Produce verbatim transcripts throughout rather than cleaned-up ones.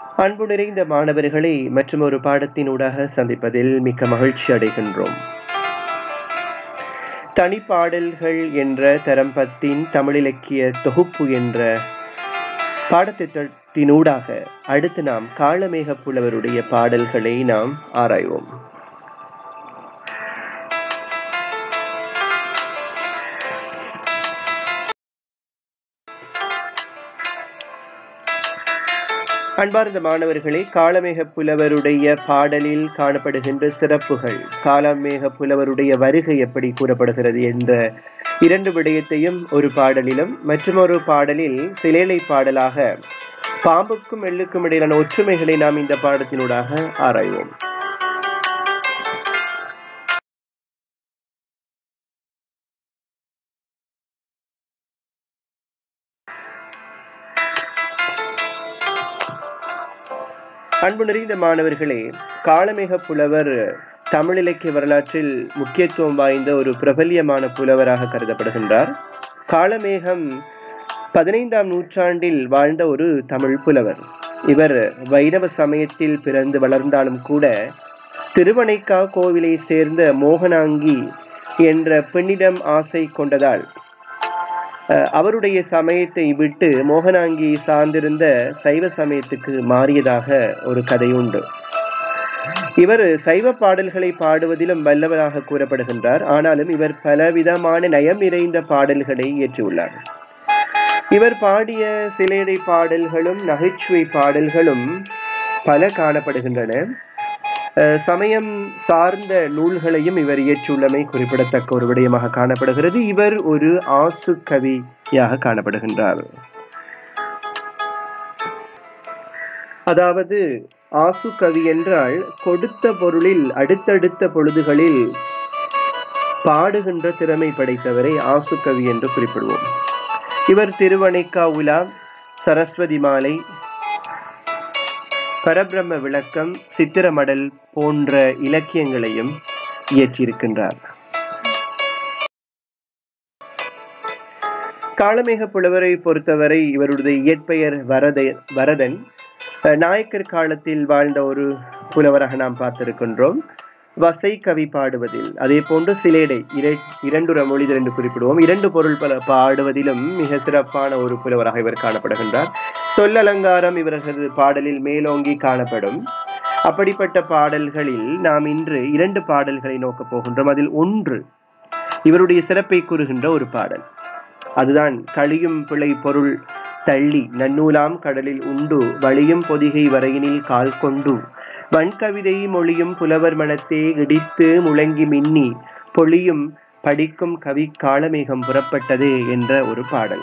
அன்பு நிறைந்த மாணவர்களை மற்றும் ஒரு பாடத்தினூடாக சந்திப்பதில் மிக்க மகிழ்ச்சி அடைகின்றோம். தனிப்பாடல்கள் என்ற தரம்பத்தின் தமிழிலக்கிய தொகுப்பு என்ற பாடத்திட்டத்தினூடாக அடுத்து நாம் காளமேக புலவருடைய பாடல்களை நாம் ஆராய்வோம். அன்பார்ந்த மாணவர்களே, காளமேக புலவருடைய பாடலில் காணப்படுகின்ற சிறப்புகள், காளமேக புலவருடைய வருகை எப்படி கூறப்படுகிறது என்ற இரண்டு விடயத்தையும் ஒரு பாடலிலும் மற்றும் ஒரு பாடலில் சிலேலை பாடலாக பாம்புக்கும் எள்ளுக்கும் இடையிலான ஒற்றுமைகளை நாம் இந்த பாடத்தினூடாக ஆராய்வோம். அன்பு நிறைந்த மாணவர்களே, காளமேக புலவர் தமிழ் இலக்கிய வரலாற்றில் முக்கியத்துவம் வாய்ந்த ஒரு பிரபல்யமான புலவராக கருதப்படுகின்றார். காளமேகம் பதினைந்தாம் நூற்றாண்டில் வாழ்ந்த ஒரு தமிழ் புலவர். இவர் வைணவ சமயத்தில் பிறந்து வளர்ந்தாலும் கூட திருவனைக்கா கோவிலை சேர்ந்த மோகனாங்கி என்ற பெண்ணிடம் ஆசை கொண்டதால் அவருடைய சமயத்தை விட்டு மோகனாங்கி சார்ந்திருந்த சைவ சமயத்துக்கு மாறியதாக ஒரு கதை உண்டு. இவர் சைவ பாடல்களை பாடுவதிலும் வல்லவராக கூறப்படுகின்றார். ஆனாலும் இவர் பலவிதமான நயம் நிறைந்த பாடல்களை இயற்றியுள்ளார். இவர் பாடிய சிலேடை பாடல்களும் நகைச்சுவை பாடல்களும் பல காணப்படுகின்றன. சமயம் சார்ந்த நூல்களையும் இவர் இயற்றியுள்ளமை குறிப்பிடத்தக்க ஒரு விடயமாக காணப்படுகிறது. இவர் ஒரு ஆசு கவியாக காணப்படுகின்றார். அதாவது ஆசு கவி என்றால் கொடுத்த பொருளில் அடுத்தடுத்த பொழுதுகளில் பாடுகின்ற திறமை படைத்தவரை ஆசு கவி என்று குறிப்பிடுவோம். இவர் திருவனைக்கா உலா, சரஸ்வதி மாலை, பரபிரம்ம விளக்கம், சித்திரமடல் போன்ற இலக்கியங்களையும் இயற்றியிருக்கின்றார். காளமேக புலவரை பொறுத்தவரை இவருடைய இயற்பெயர் வரத வரதன். நாயக்கர் காலத்தில் வாழ்ந்த ஒரு புலவராக நாம் பார்த்திருக்கின்றோம். வசை கவி பாடுவதில், அதே போன்று சிலேடை, இரண்டுற மொழிதல் என்று குறிப்பிடுவோம், இரண்டு பொருள் பல பாடுவதிலும் மிக சிறப்பான ஒரு புலவராக இவர் காணப்படுகின்றார். சொல்லலங்காரம் இவரது பாடலில் மேலோங்கி காணப்படும். அப்படிப்பட்ட பாடல்களில் நாம் இன்று இரண்டு பாடல்களை நோக்கப் போகின்றோம். அதில் ஒன்று இவருடைய சிறப்பை கூறுகின்ற ஒரு பாடல். அதுதான் களியும் பிழை பொருள் தள்ளி நன்னூலாம் கடலில் உண்டு வழியும் பொதிகை வரையினில் கால் கொண்டு வன்கவிதை மொழியும் புலவர் மனத்தே இடித்து முழங்கி மின்னி பொழியும் படிக்கும் கவி காளமேகம் புறப்பட்டதே என்ற ஒரு பாடல்.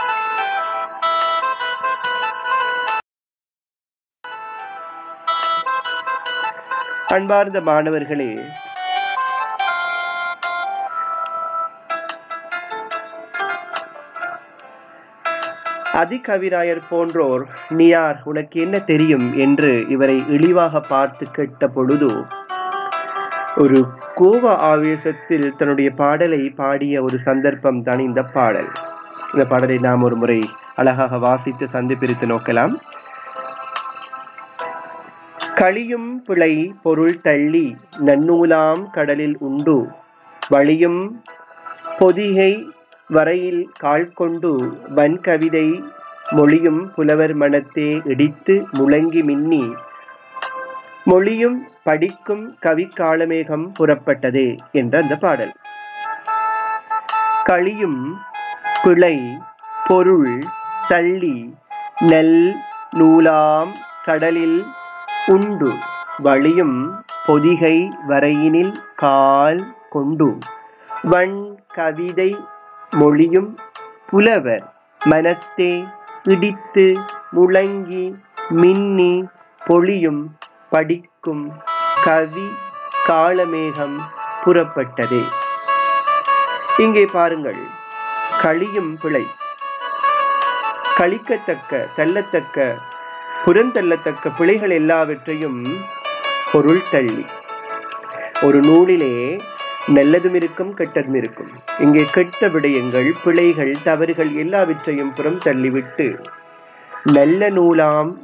அன்பார்ந்த மாணவர்களே, அதிகவிராயர் போன்றோர் நீ யார், உனக்கு என்ன தெரியும் என்று இவரை இழிவாக பார்த்து கேட்ட பொழுது ஒரு கோப ஆவேசத்தில் தன்னுடைய பாடலை பாடிய ஒரு சந்தர்ப்பம் தான் இந்த பாடல். இந்த பாடலை நாம் ஒரு முறை அழகாக வாசித்து சந்தி பிரித்து நோக்கலாம். களியும் பிழை பொருள் தள்ளி நன்னூலாம் கடலில் உண்டு வழியும் பொதிகை வரையில் கால் கொண்டு வன்கவிதை மொழியும் புலவர் மனத்தே இடித்து முழங்கி மின்னி மொழியும் படிக்கும் கவி காளமேகம் புறப்பட்டதே என்ற அந்த பாடல். களியும் பிழை பொருள் தள்ளி நல் நூலாம் கடலில் உண்டு வழியும் பொதிகை வரையினில் கால் கொண்டு வன் கவிதை மொழியும் புலவர் மனத்தே இடித்து முழங்கி மின்னி பொழியும் படிக்கும் கவி காளமேகம் புறப்பட்டதே. இங்கே பாருங்கள், களியும் பிழை, கழிக்கத்தக்க தள்ளத்தக்க புறந்தள்ளத்தக்க பிழைகள் எல்லாவற்றையும் பொருள் தள்ளி. ஒரு நூலிலே நல்லதும் இருக்கும் கெட்டதும் இருக்கும். இங்கே கெட்ட விடயங்கள், பிழைகள், தவறுகள் எல்லாவற்றையும் புறம் தள்ளிவிட்டு நல்ல நூலாம்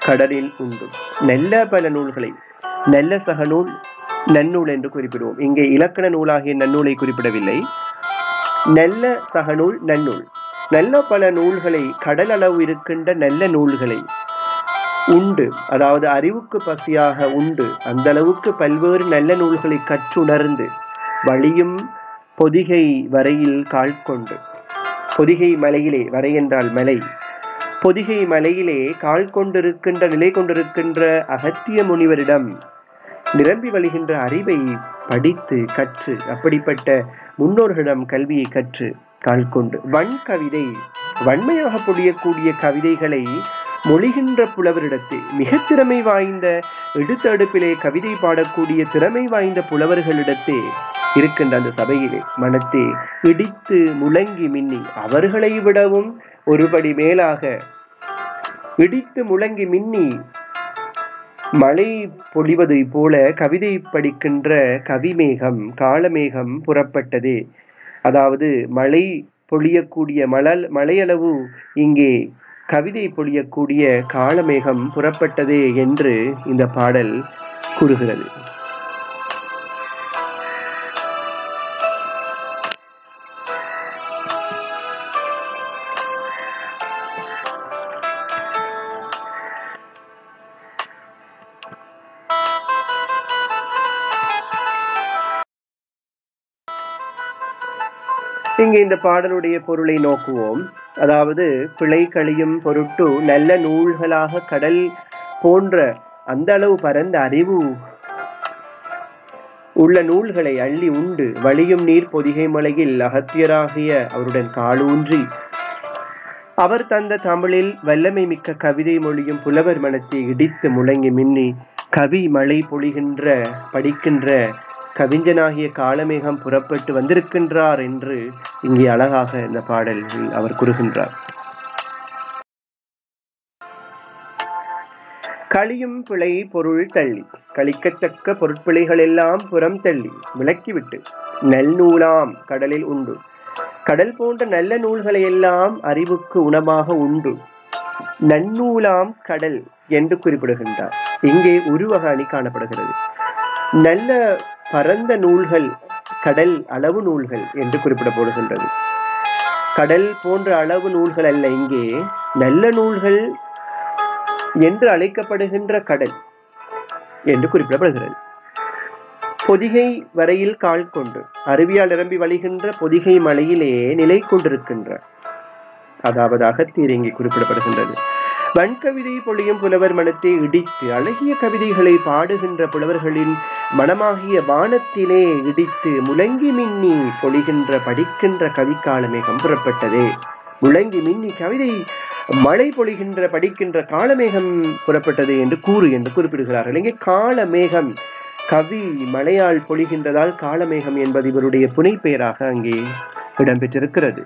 கடலில் உண்டு. நல்ல பல நூல்களை, நல்ல சகநூல் நன்னூல் என்று குறிப்பிடுவோம். இங்கே இலக்கண நூலாகிய நன்னூலை குறிப்பிடவில்லை. நல்ல சகநூல் நன்னூல், நல்ல பல நூல்களை, கடல் அளவு இருக்கின்ற நல்ல நூல்களை உண்டு, அதாவது அறிவுக்கு பசியாக உண்டு, அந்த அளவுக்கு பல்வேறு நல்ல நூல்களை கற்றுணர்ந்து வழியும் பொதிகை வரையில் கால் கொண்டு, பொதிகை மலையிலே, வரை என்றால் மலை, பொதிகை மலையிலே கால் கொண்டிருக்கின்ற நிலை கொண்டிருக்கின்ற அகத்திய முனிவரிடம் நிரம்பி வழிகின்ற அறிவை படித்து கற்று, அப்படிப்பட்ட முன்னோர்களிடம் கல்வியை கற்று கால் கொண்டு வன் கவிதை, வன்மையாக பொழியக்கூடிய கவிதைகளை மொழிகின்ற புலவரிடத்தே, மிக திறமை வாய்ந்த எடுத்தடுப்பிலே கவிதை பாடக்கூடிய திறமை வாய்ந்த புலவர்களிடத்தே இருக்கின்ற அந்த சபையிலே மனத்தே இடித்து முழங்கி மின்னி, அவர்களை விடவும் ஒருபடி மேலாக இடித்து முழங்கி மின்னி மழை பொழிவதை போல கவிதை படிக்கின்ற கவிமேகம் காலமேகம் புறப்பட்டதே. அதாவது மழை பொழியக்கூடிய மழல் மழையளவு இங்கே கவிதை பொழியக்கூடிய காலமேகம் புறப்பட்டதே என்று இந்த பாடல் கூறுகிறது. இங்கே இந்த பாடலுடைய பொருளை நோக்குவோம். அதாவது பிழை கழியும் பொருட்டு நல்ல நூல்களாக கடல் போன்ற அந்த அளவு பரந்த அறிவு உள்ள நூல்களை அள்ளி உண்டு வழியும் நீர் பொதிகை மலையில் அகத்தியராகிய அவருடன் காலூன்றி அவர் தந்த தமிழில் வல்லமை மிக்க கவிதை மொழியும் புலவர் மனத்தை இடித்து முழங்கி மின்னி கவி மழை பொழிகின்ற படிக்கின்ற கவிஞனாகிய காலமேகம் புறப்பட்டு வந்திருக்கின்றார் என்று இங்கே அழகாக இந்த பாடலில் அவர் கூறுகின்றார். களியும் பிழை பொருள் தள்ளி, கழிக்கத்தக்க பொருட்பிழைகள் எல்லாம் புறம் தள்ளி விளக்கிவிட்டு நல் நூலாம் கடலில் உண்டு, கடல் போன்ற நல்ல நூல்களை எல்லாம் அறிவுக்கு உணமாக உண்டு, நன்னூலாம் கடல் என்று குறிப்பிடுகின்றார். இங்கே உருவக அணி காணப்படுகிறது. நல்ல பரந்த நூல்கள் கடல் அளவு நூல்கள் என்று குறிப்பிடப்படுகின்றது. கடல் போன்ற அளவு நூல்கள் அல்ல, இங்கே நல்ல நூல்கள் என்று அழைக்கப்படுகின்ற கடல் என்று குறிப்பிடப்படுகிறது. பொதிகை வரையில் கால் கொண்டு அருவியால் நிரம்பி வழிகின்ற பொதிகை மலையிலே நிலை கொண்டிருக்கின்ற, அதாவது அகத்தியர் இங்கே குறிப்பிடப்படுகின்றது. வன்கவிதை பொழியும் புலவர் மனத்தை இடித்து அழகிய கவிதைகளை பாடுகின்ற புலவர்களின் மனமாகிய வானத்திலே இடித்து முழங்கி மின்னி பொழிகின்ற படிக்கின்ற கவிக்காலமேகம் புறப்பட்டதே. முழங்கி மின்னி கவிதை மழை பொழிகின்ற படிக்கின்ற காலமேகம் புறப்பட்டது என்று கூறு என்று குறிப்பிடுகிறார்கள். இங்கே காலமேகம் கவி மழையால் பொழிகின்றதால் காலமேகம் என்பது இவருடைய புனைப்பெயராக அங்கே இடம்பெற்றிருக்கிறது.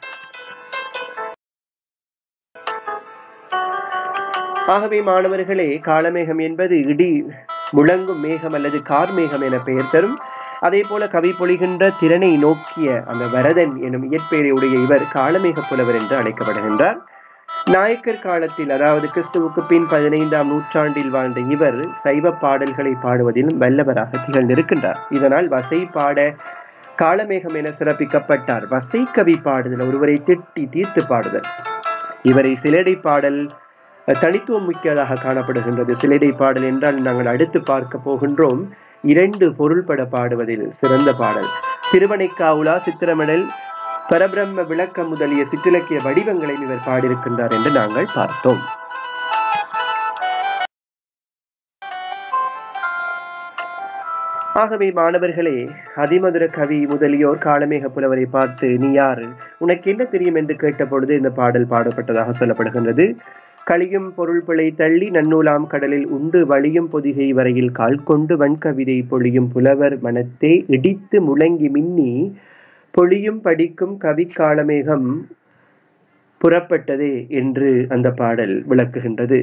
ஆகவே மாணவர்களே, காலமேகம் என்பது இடி முழங்கும் மேகம் அல்லது கார்மேகம் என பெயர் தரும். அதே போல கவி பொழிகின்ற திறனை நோக்கிய அந்த வரதன் எனும் இயற்பெயரையுடைய இவர் காலமேக புலவர் என்று அழைக்கப்படுகின்றார். நாயக்கர் காலத்தில், அதாவது கிறிஸ்துவுக்கு பின் பதினைந்தாம் நூற்றாண்டில் வாழ்ந்த இவர் சைவ பாடல்களை பாடுவதிலும் வல்லவராக திகழ்ந்திருக்கின்றார். இதனால் வசை பாட காலமேகம் என சிறப்பிக்கப்பட்டார். வசை கவி பாடுதல், ஒருவரை திட்டி தீர்த்து பாடுதல். இவரை சிலடை பாடல் தனித்துவம் மிக்கதாக காணப்படுகின்றது. சிலடை பாடல் என்றால் நாங்கள் அடுத்து பார்க்க போகின்றோம். இரண்டு பொருள்பட பாடுவதில் சிறந்த பாடல். திருவனைக்காவுலா, சித்திரமடல், பரபிரம்ம விளக்கம் முதலிய சிற்றிலக்கிய வடிவங்களை இவர் பாடியிருக்கின்றார் என்று நாங்கள் பார்த்தோம். ஆகவே மாணவர்களே, அதிமதுர கவி முதலியோர் காலமேக புலவரை பார்த்து நீ யாரு, உனக்கு என்ன தெரியும் என்று கேட்ட பொழுது இந்த பாடல் பாடப்பட்டதாக சொல்லப்படுகின்றது. களியும் பொருள் பிழை தள்ளி நன்னூலாம் கடலில் உண்டு வழியும் பொதிகை வரையில் கால் கொண்டு வன்கவிதை பொழியும் புலவர் மனத்தை இடித்து முழங்கி மின்னி பொழியும் படிக்கும் கவி காலமேகம் புறப்பட்டதே என்று அந்த பாடல் விளக்குகின்றது.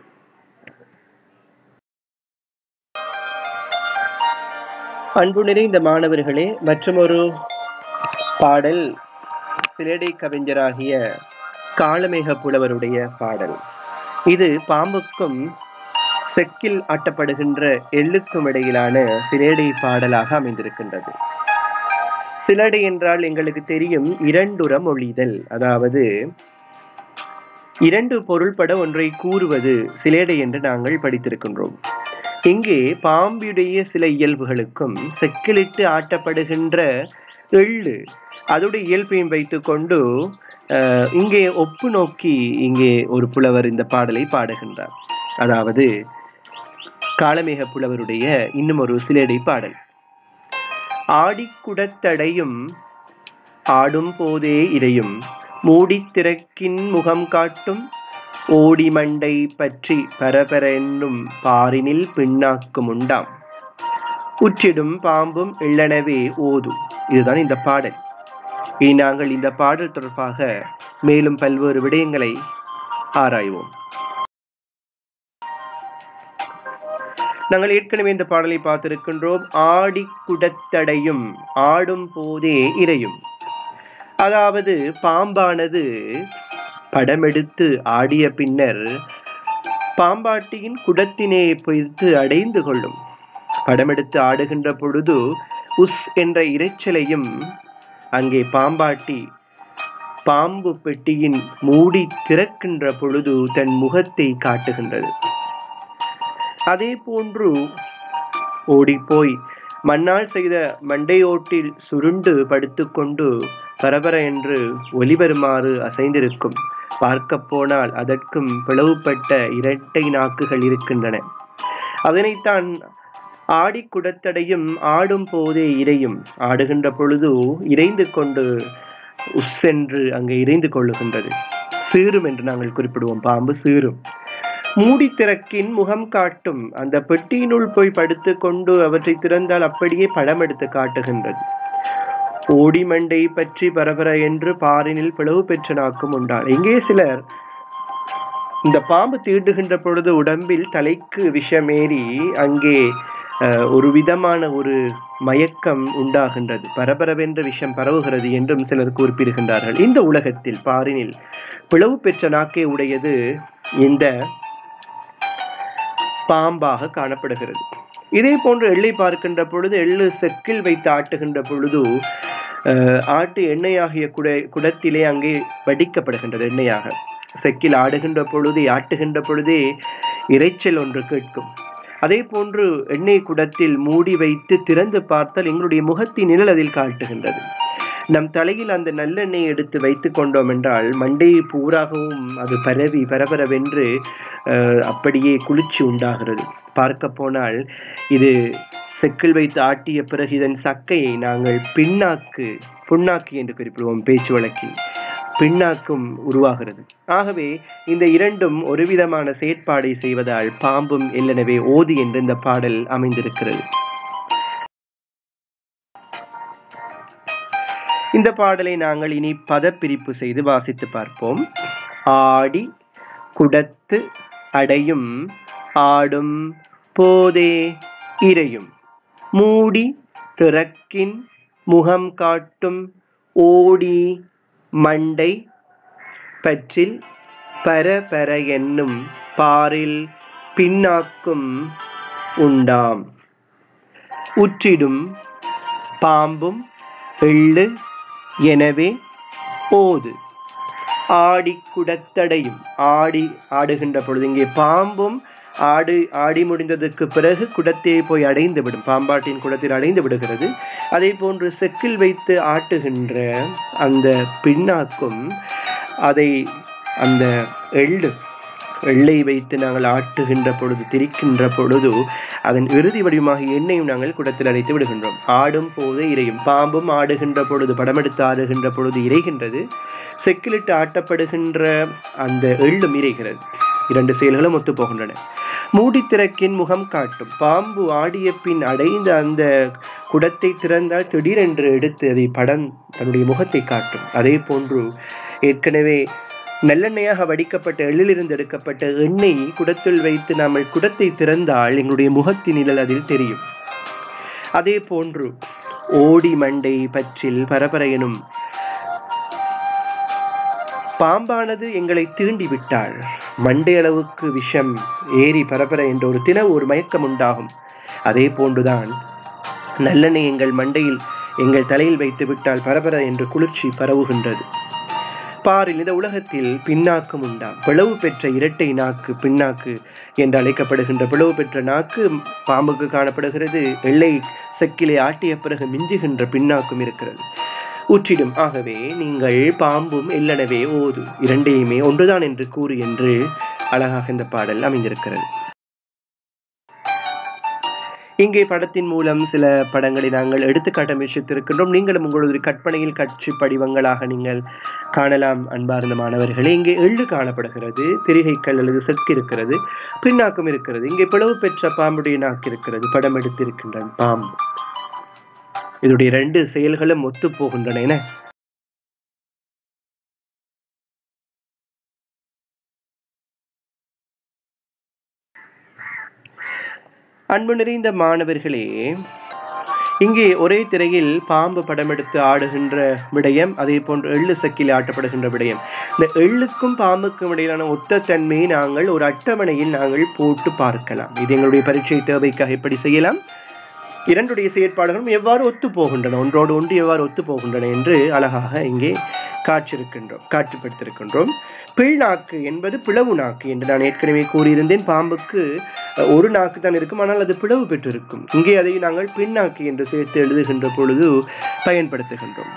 அன்பு நிறைந்த மாணவர்களே, மற்றொரு பாடல் சிலேடை கவிஞராகிய காலமேக புலவருடைய பாடல். இது பாம்புக்கும் செக்கில் ஆட்டப்படுகின்ற எள்ளுக்கும் இடையிலான சிலேடை பாடலாக அமைந்திருக்கின்றது. சிலேடை என்றால் எங்களுக்கு தெரியும் இரண்டுற மொழிதல், அதாவது இரண்டு பொருள்பட ஒன்றை கூறுவது சிலேடை என்று நாங்கள் படித்திருக்கின்றோம். இங்கே பாம்புடைய சில இயல்புகளுக்கும் செக்கிலிட்டு ஆட்டப்படுகின்ற எள்ளு அதோடைய இயல்பையும் வைத்துக் கொண்டு அஹ் இங்கே ஒப்பு நோக்கி இங்கே ஒரு புலவர் இந்த பாடலை பாடுகின்றார். அதாவது காளமேக புலவருடைய இன்னும் ஒரு சிலேடை பாடல். ஆடிக்குடத்தடையும் ஆடும் போதே இறையும் மூடித்திறக்கின் முகம் காட்டும் ஓடி மண்டை பற்றி பரபர என்னும் பாரினில் பின்னாக்கும் உண்டாம் உற்றிடும் பாம்பும் எள்ளனவே ஓது. இதுதான் இந்த பாடல். இனி நாங்கள் இந்த பாடல் தொடர்பாக மேலும் பல்வேறு விடயங்களை ஆராய்வோம். நாங்கள் ஏற்கனவே இந்த பாடலை பார்த்திருக்கின்றோம். ஆடி குடத்தடையும் ஆடும் போதே இறையும், அதாவது பாம்பானது படமெடுத்து ஆடிய பின்னர் பாம்பாட்டியின் குடத்தினை பொய்த்து அடைந்து கொள்ளும். படமெடுத்து ஆடுகின்ற பொழுது உஸ் என்ற இரைச்சலையும் அங்கே பாம்பாட்டி பாம்பு பெட்டியின் மூடி திறக்கின்ற பொழுது தன் முகத்தை காட்டுகின்றது. அதே போன்று ஓடிப்போய் மண்ணால் செய்த மண்டையோட்டில் சுருண்டு படுத்துக்கொண்டு பரபர என்று ஒலிவருமாறு அசைந்திருக்கும். பார்க்க போனால் அதற்கும் பிளவுபட்ட இரட்டை நாக்குகள் இருக்கின்றன. அதனைத்தான் ஆடி குடத்தடையும் ஆடும் போதே இறையும், ஆடுகின்ற பொழுது இறைந்து கொண்டு உஸ்ஸென்று அங்கே இறைந்து கொள்ளுகின்றது. சீரும் என்று நாங்கள் குறிப்பிடுவோம். பாம்பு சீரும். மூடி திறக்கின் முகம் காட்டும், அந்த பெட்டியினுள் போய் படுத்து கொண்டு அவற்றை திறந்தால் அப்படியே படம் எடுத்து காட்டுகின்றது. ஓடி மண்டை பற்றி பரபர என்று பாரினில் பிளவு பெற்ற நாக்கும் உண்டான். இங்கே சிலர் இந்த பாம்பு தீண்டுகின்ற பொழுது உடம்பில் தலைக்கு விஷமேறி அங்கே ஒரு விதமான ஒரு மயக்கம் உண்டாகின்றது, பரபரவென்ற விஷம் பரவுகிறது என்றும் சிலர் குறிப்பிடுகின்றார்கள். இந்த உலகத்தில் பாரினில் பிளவு பெற்ற நாக்கை உடையது இந்த பாம்பாக காணப்படுகிறது. இதே போன்று எள்ளை பார்க்கின்ற பொழுது எள்ளு செக்கில் வைத்து ஆட்டுகின்ற பொழுது ஆட்டு எண்ணெயாகிய குட குடத்திலே அங்கே வடிக்கப்படுகின்றது. எண்ணெயாக செக்கில் ஆடுகின்ற பொழுதே ஆட்டுகின்ற பொழுதே இரைச்சல் ஒன்று கேட்கும். அதே போன்று எண்ணெய் குடத்தில் மூடி வைத்து திறந்து பார்த்தால் எங்களுடைய முகத்தின் நிழல் அதில் காட்டுகின்றது. நம் தலையில் அந்த நல்லெண்ணெய் எடுத்து வைத்து கொண்டோம் என்றால் மண்டை பூராகவும் அது பரவி பரபரவென்று அப்படியே குளிர்ச்சி உண்டாகிறது. பார்க்க போனால் இது செக்கில் வைத்து ஆட்டிய பிறகு இதன் சக்கையை நாங்கள் பின்னாக்கு புண்ணாக்கு என்று குறிப்பிடுவோம் பேச்சு வழக்கில். பின்னாக்கும் உருவாகிறது. ஆகவே இந்த இரண்டும் ஒரு விதமான செயற்பாடை செய்வதால் பாம்பும் எல்லனவே ஓதி என்று இந்த பாடல் அமைந்திருக்கிறது. இந்த பாடலை நாங்கள் இனி பதப்பிரிப்பு செய்து வாசித்து பார்ப்போம். ஆடி குடத்து அடையும் ஆடும் போதே இறையும் மூடி திறக்கின் முகம் காட்டும் ஓடி மண்டை பற்றில் பரபர என்னும் பாரில் பின்னாக்கும் உண்டாம் உற்றிடும் பாம்பும் எள்ளு எனவே ஓது. ஆடி குடத்தடையும், ஆடி ஆடுகின்ற பொழுது இங்கே பாம்பும் ஆடு ஆடி முடிந்ததற்கு பிறகு குடத்தை போய் அடைந்து விடும், பாம்பாட்டின் குடத்தில் அடைந்து விடுகிறது. அதே போன்று செக்கில் வைத்து ஆட்டுகின்ற அந்த பின்னாக்கும் அதை அந்த எள்ளு எள்ளை வைத்து நாங்கள் ஆட்டுகின்ற பொழுது திரிக்கின்ற பொழுது அதன் இறுதி வடிவமாக எண்ணெயும் நாங்கள் குடத்தில் அடைத்து விடுகின்றோம். ஆடும் போது இறையும், பாம்பும் ஆடுகின்ற பொழுது படமெடுத்து ஆடுகின்ற பொழுது இறைகின்றது, செக்கிலிட்டு ஆட்டப்படுகின்ற அந்த எள்ளும் இறைகிறது. இரண்டு செயல்களும் ஒத்து போகின்றன. மூடி திறக்கின் முகம் காட்டும், பாம்பு ஆடிய பின் அடைந்த அந்த குடத்தை திறந்தால் திடீரென்று எடுத்து அதை படம் தன்னுடைய முகத்தை காட்டும். அதே போன்று ஏற்கனவே நல்லெண்ணெயாக வடிக்கப்பட்ட எள்ளிலிருந்து எடுக்கப்பட்ட எண்ணெய் குடத்தில் வைத்து நாம் குடத்தை திறந்தால் எங்களுடைய முகத்தின் நிழல் அதில் தெரியும். அதே போன்று ஓடி மண்டை பற்றில் பரபர எனும் பாம்பானது எங்களை தீண்டி விட்டால் மண்டை அளவுக்கு விஷம் ஏறி பரபர என்ற ஒரு தின ஒரு மயக்கம் உண்டாகும். அதே போன்றுதான் நல்லெண்ணெய் எங்கள் மண்டையில் எங்கள் தலையில் வைத்து விட்டால் பரபர என்று குளிர்ச்சி பரவுகின்றது. பாரில் இந்த உலகத்தில் பின்னாக்கும் உண்டா? பிளவு பெற்ற இரட்டை நாக்கு பின்னாக்கு என்று அழைக்கப்படுகின்ற பிளவு பெற்ற நாக்கு பாம்புக்கு காணப்படுகிறது. எல்லை செக்கிலே ஆட்டிய பிறகு மிஞ்சுகின்ற பின்னாக்கும் இருக்கிறது. ஊற்றிடும். ஆகவே நீங்கள் பாம்பும் எல்லனவே ஓது, இரண்டையுமே ஒன்றுதான் என்று கூறு என்று அழகாக இந்த பாடல் அமைந்திருக்கிறது. இங்கே படத்தின் மூலம் சில படங்களை நாங்கள் எடுத்துக்காட்ட முயற்சித்திருக்கின்றோம். நீங்களும் உங்களது கற்பனையில் காட்சி படிவங்களாக நீங்கள் காணலாம். அன்பார்ந்த மாணவர்களே, இங்கே எள்ளு காணப்படுகிறது, திரிகைக்கல் அல்லது செக்கு இருக்கிறது, பின்னாக்கும் இருக்கிறது. இங்கே பிளவு பெற்ற பாம்புடைய நாக்கு இருக்கிறது, படம் எடுத்திருக்கின்ற பாம்பு. இதனுடைய இரண்டு செயல்களும் ஒத்து போகின்றன. என அன்பு நிறைந்த மாணவர்களே, இங்கே ஒரே திரையில் பாம்பு படம் எடுத்து ஆடுகின்ற விடயம், அதே போன்று எள்ளு சக்கில் ஆட்டப்படுகின்ற விடயம், இந்த எள்ளுக்கும் பாம்புக்கும் இடையிலான ஒத்த தன்மையை நாங்கள் ஒரு அட்டவணையில் நாங்கள் போட்டு பார்க்கலாம். இது எங்களுடைய பரீட்சை தேவைக்காக எப்படி செய்யலாம், இரண்டுடைய செயற்பாடுகளும் எவ்வாறு ஒத்து போகின்றன, ஒன்றோடு ஒன்று எவ்வாறு ஒத்து போகின்றன என்று அழகாக இங்கே காட்சிருக்கின்றோம் காட்சிப்படுத்திருக்கின்றோம். பிள்நாக்கு என்பது பிளவு நாக்கு என்று நான் ஏற்கனவே கூறியிருந்தேன். பாம்புக்கு ஒரு நாக்கு தான் இருக்கும், ஆனால் அது பிளவு பெற்றிருக்கும். இங்கே அதை நாங்கள் பின்னாக்கு என்று சேர்த்து எழுதுகின்ற பொழுது பயன்படுத்துகின்றோம்.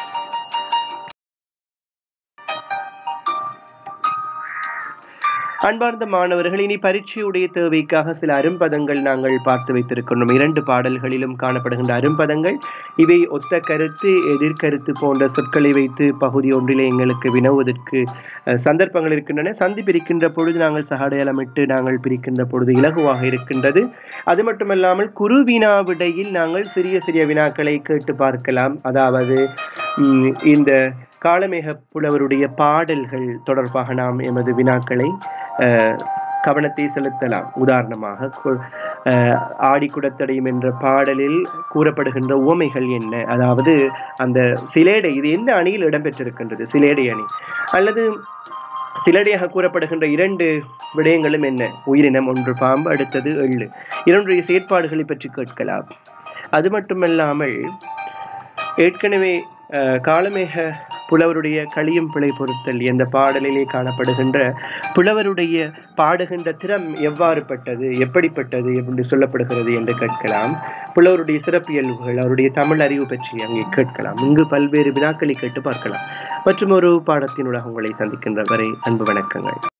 அன்பார்ந்த மாணவர்கள், இனி பரீட்சையுடைய தேவைக்காக சில அரும்பதங்கள் நாங்கள் பார்த்து வைத்திருக்கின்றோம். இரண்டு பாடல்களிலும் காணப்படுகின்ற அரும்பதங்கள் இவை ஒத்த கருத்து எதிர்கருத்து போன்ற சொற்களை வைத்து பகுதி ஒன்றிலே எங்களுக்கு வினவுவதற்கு சந்தர்ப்பங்கள் இருக்கின்றன. சந்தி பிரிக்கின்ற பொழுது நாங்கள் சகடையாளமிட்டு நாங்கள் பிரிக்கின்ற பொழுது இலகுவாக இருக்கின்றது. அது மட்டுமல்லாமல் குறு வினா விடையில் நாங்கள் சிறிய சிறிய வினாக்களை கேட்டு பார்க்கலாம். அதாவது இந்த காளமேக புலவருடைய பாடல்கள் தொடர்பாக நாம் எமது வினாக்களை கவனத்தை செலுத்தலாம். உதாரணமாக ஆடிக்குடத்தடையும் என்ற பாடலில் கூறப்படுகின்ற உவமைகள் என்ன, அதாவது அந்த சிலேடை இது எந்த அணியில் இடம்பெற்றிருக்கின்றது, சிலேடை அணி, அல்லது சிலடையாக கூறப்படுகின்ற இரண்டு விடயங்களும் என்ன, உயிரினம், ஒன்று பாம்பு, அடுத்தது எள்ளு, இரண்டுடைய செயற்பாடுகளை பற்றி கேட்கலாம். அது மட்டுமல்லாமல் ஏற்கனவே காளமேக புலவருடைய களியும் பிழை பொறுத்தல் என்ற பாடலிலே காணப்படுகின்ற புலவருடைய பாடுகின்ற திறம் எவ்வாறு பட்டது, எப்படிப்பட்டது என்று சொல்லப்படுகிறது என்று கேட்கலாம். புலவருடைய சிறப்பியல்புகள், அவருடைய தமிழ் அறிவு பற்றி அங்கே கேட்கலாம். இங்கு பல்வேறு வினாக்களை கேட்டு பார்க்கலாம். மற்றும் ஒரு பாடத்தினூடாக உங்களை சந்திக்கின்ற வரை அன்பு வணக்கங்கள்.